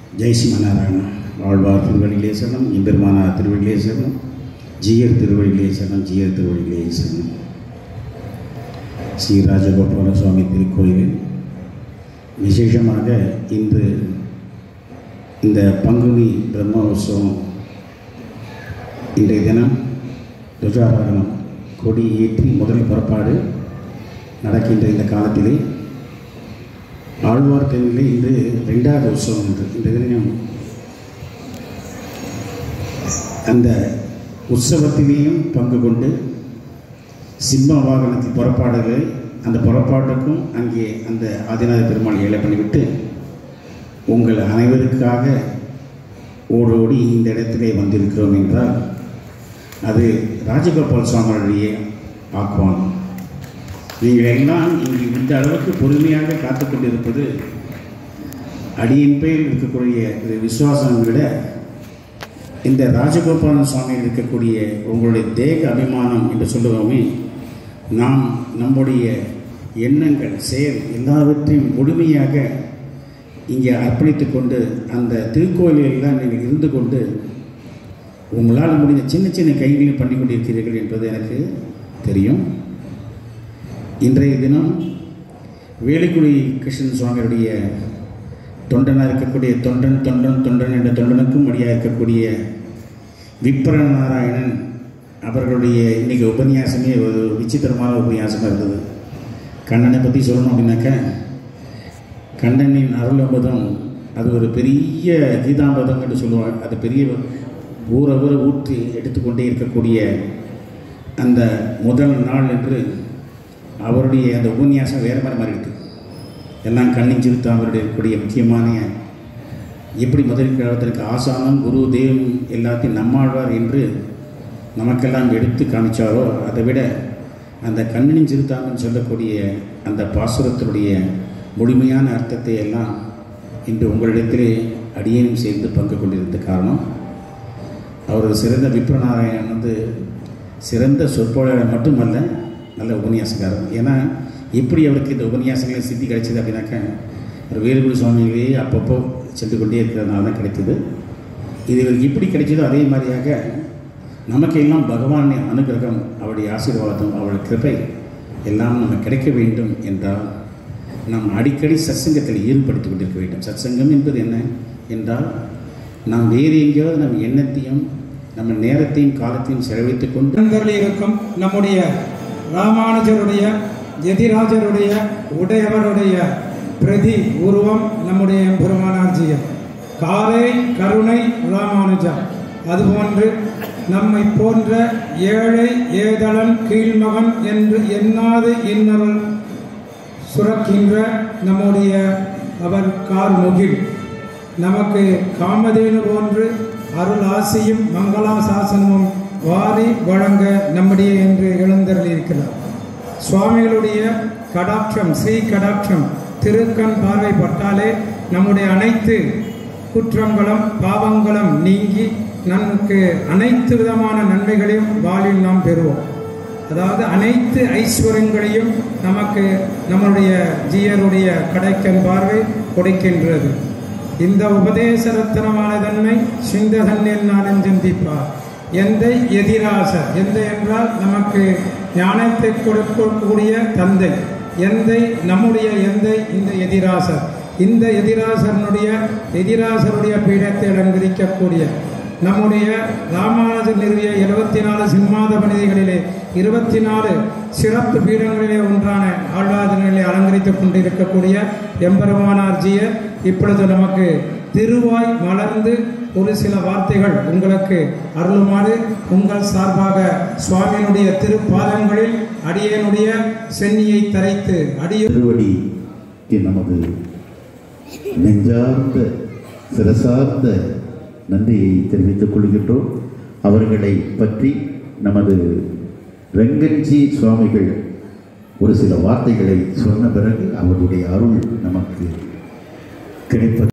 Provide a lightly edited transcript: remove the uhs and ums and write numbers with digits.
ஜெய் ஸ்ரீமநாராயண. ஆழ்வார் திருவடிகளே சரணம், எம்பெருமானார் திருவடிகளே சரணம், ஜீயர் திருவடிகளே சரணம், ஜீயர் திருவடிகளே சரணம். ஸ்ரீ ராஜகோபால சுவாமி திருக்கோயிலில் விசேஷமாக இன்று இந்த பங்குனி பிரம்மோற்சவம், இன்றைய தினம் துவஜாரோகணம், கொடி ஏற்றி முதல் புறப்பாடு நடக்கின்ற இந்த காலத்திலே ஆழ்வார் கோவிலில் இன்று 2வது உற்சவம் என்று இந்த தினம் அந்த உற்சவத்திலேயும் பங்கு கொண்டு சிம்ம வாகனத்தில் புறப்பாடுகளை அந்த புறப்பாட்டுக்கும் அங்கே அந்த ஆதிநாத பெருமாள் ஏழை பண்ணிவிட்டு உங்கள் அனைவருக்காக ஓடோடி இந்த இடத்திலே வந்திருக்கிறோம் என்றால் அது ராஜகோபால் சுவாமியுடைய ஆக்குவான். நீங்கள் எல்லாம் இங்கு இந்த அளவுக்கு பொறுமையாக காத்து கொண்டிருப்பது அடியின் பேர் இருக்கக்கூடிய விசுவாசம் விட இந்த ராஜகோபாலன் சுவாமியில் இருக்கக்கூடிய உங்களுடைய தேக அபிமானம் என்று சொல்லுவோமே, நாம் நம்முடைய எண்ணங்கள் செயல் எல்லாவற்றையும் முழுமையாக இங்கே அர்ப்பணித்து கொண்டு அந்த திருக்கோயிலெல்லாம் நீங்கள் இருந்து கொண்டு உங்களால் முடிந்த சின்ன சின்ன கைகளையும் பண்ணி கொண்டிருக்கிறீர்கள் என்பது எனக்கு தெரியும். இன்றைய தினம் வேலுக்குடி கிருஷ்ணன் சுவாமியுடைய தொண்டனாக இருக்கக்கூடிய தொண்டன் என்ற தொண்டனுக்கும் வழியாக இருக்கக்கூடிய விப்ரநாராயணன் அவர்களுடைய இன்றைக்கி உபன்யாசமே ஒரு விசித்திரமான உபன்யாசமாக இருந்தது. கண்ணனை பற்றி சொல்லணும் அப்படின்னாக்க, கண்ணனின் அருளம்பதம் அது ஒரு பெரிய கீதாம்பதம் என்று சொல்லுவாங்க. அது பெரிய ஊற ஊற்றி எடுத்துக்கொண்டே இருக்கக்கூடிய அந்த முதல் நாள் என்று அவருடைய அந்த உபன்யாசம் வேறு மாதிரி இருக்குது. எல்லாம் கண்ணின் சிறுத்தம் அவருடைய இருக்கக்கூடிய முக்கியமான எப்படி முதல் காலத்திற்கு ஆசானம் குரு தெய்வம் எல்லாத்தையும் நம்மாழ்வார் என்று நமக்கெல்லாம் எடுத்து காமிச்சாரோ, அதை விட அந்த கண்ணின் சிறுத்தாங்கன்னு சொல்லக்கூடிய அந்த பாசுரத்தினுடைய முழுமையான அர்த்தத்தை எல்லாம் இன்று உங்களிடத்திலே அடியேனும் சேர்ந்து பங்கு கொண்டிருந்த காரணம், அவர் சிறந்த விப்ரநாராயணன் சிறந்த சொற்பொழியாளர் மட்டுமல்ல, நல்ல உபன்யாசக்காரர். ஏன்னா எப்படி அவருக்கு இந்த உபன்யாசங்களை சித்தி கிடைச்சிது அப்படின்னாக்க, ஒரு வேலுக்குடி சுவாமிகளே அப்பப்போ சென்று கொண்டே இருக்கிறதுனால தான் கிடைத்தது. இது இவருக்கு எப்படி கிடைச்சதோ அதே மாதிரியாக நமக்கெல்லாம் பகவானின் அனுகிரகம், அவருடைய ஆசீர்வாதம், அவருடைய கிருபை எல்லாம் நமக்கு கிடைக்க வேண்டும் என்றால் நாம் அடிக்கடி சத்சங்கத்தில் ஈடுபடுத்திக் கொண்டிருக்க வேண்டும். சத்சங்கம் என்பது என்ன என்றால், நாம் வேறு எங்கேயாவது நம் எண்ணத்தையும் நம்ம நேரத்தையும் காலத்தையும் செலவழித்துக் கொண்டு இருக்கும் நம்முடைய ராமானுஜருடைய எதிராஜருடைய உடையவருடைய பிரதி உருவம் நம்முடைய பெருமானார்ஜியம் காரை கருணை ராமானுஜா. அதுபோன்று நம்மை போன்ற ஏழை ஏதளன் கீழ்மகன் என்று எண்ணாது இன்னொரு சுரக்கின்ற நம்முடைய அவர் கார்முகில் நமக்கு காமதேனு போன்று அருள் ஆசியும் மங்களாசாசனமும் வாரி வழங்க நம்முடைய என்று எழுந்தருளியிருக்கிறார். சுவாமிகளுடைய கடாட்சம், ஸ்ரீ கடாட்சம் திருக்கண் பார்வைப்பட்டாலே நம்முடைய அனைத்து குற்றங்களும் பாவங்களும் நீங்கி நமக்கு அனைத்து விதமான நன்மைகளையும் வாழ்வில் நாம் பெறுவோம். அதாவது அனைத்து ஐஸ்வர்யங்களையும் நமக்கு நம்முடைய ஜீயருடைய கடைக்கண் பார்வை கொடுக்கின்றது. இந்த உபதேச ரத்தனமான தன்மை சிந்த தன்னில் நான் சிந்திப்பார். எந்தை எதிராசர், எந்தை என்றால் நமக்கு ஞானத்தை கொடுக்கக்கூடிய தந்தை. எந்தை நம்முடைய எந்தை இந்த எதிராசர். இந்த எதிராசருடைய பீடத்தை அலங்கரிக்கக்கூடிய நம்முடைய ராமானுஜர் நிறுவிய 74 சிம்மாத பணிதிகளிலே 24 சிறப்பு பீடங்களிலே ஒன்றான ஆழ்வாதனிலே அலங்கரித்துக் கொண்டிருக்கக்கூடிய எம்பெருமானார்ஜிய இப்பொழுது நமக்கு திருவாய் மலர்ந்து ஒரு சில வார்த்தைகள் உங்களுக்கு அருளுமாறு உங்கள் சார்பாக சுவாமியினுடைய திருப்பாதங்களில் அடியனுடைய சென்னியை தரைத்து திருவடிக்கு நமது நெஞ்சார்ந்த சிரசார்ந்த நன்றியை தெரிவித்துக் கொள்கின்றோம். அவர்களை பற்றி நமது ரங்கன்ஜி சுவாமிகள் ஒரு சில வார்த்தைகளை சொன்ன பிறகு அவருடைய அருள் நமக்கு கிடைப்பது